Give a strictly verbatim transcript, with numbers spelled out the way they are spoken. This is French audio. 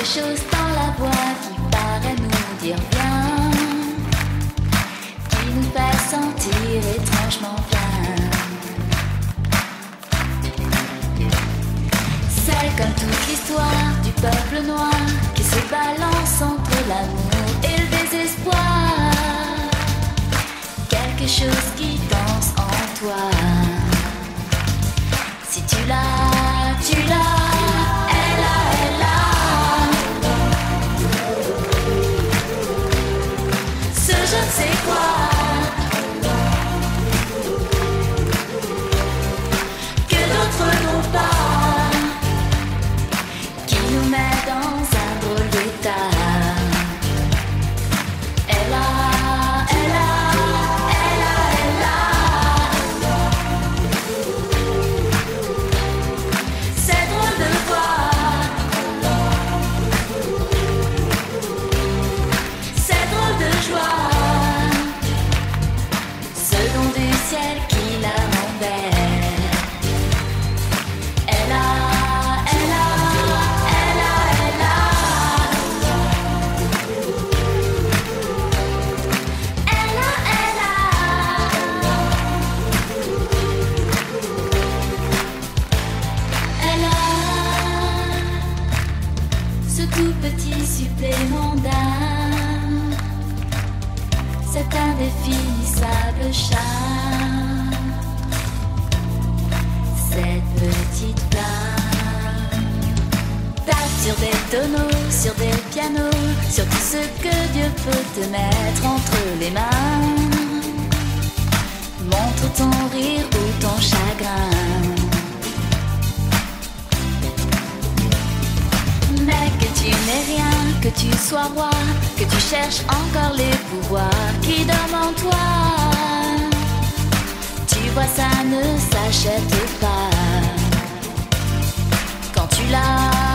chose dans la voix qui paraît nous dire bien, qui nous fait sentir étrangement bien. C'est comme toute l'histoire du peuple noir qui se balance entre l'amour et le désespoir. Quelque chose qui danse en toi. Si tu l'as, tu l'as. Elle a, elle a. Ce je ne sais quoi que d'autres n'ont pas, qui nous met dans un drôle d'état. Elle a, elle a, elle a, elle a. C'est drôle de voir, c'est drôle de joie, ce don du ciel qui la rend belle. Elle a, elle a, elle a, elle a. Elle a, elle a. Elle a ce tout petit supplément d'âme, cet indéfinissable charme, cette petite flamme. Tape sur des tonneaux, sur des pianos, sur tout ce que Dieu peut te mettre entre les mains. Montre ton rire ou ton chagrin, mais que tu n'aies rien, que tu sois roi, que tu cherches encore les pouvoirs qui dorment en toi. Tu vois, ça ne s'achète pas quand tu l'as.